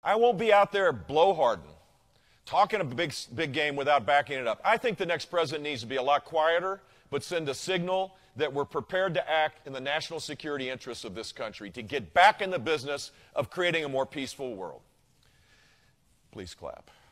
I won't be out there blowharding, talking a big game without backing it up. I think the next president needs to be a lot quieter, but send a signal that we're prepared to act in the national security interests of this country to get back in the business of creating a more peaceful world. Please clap.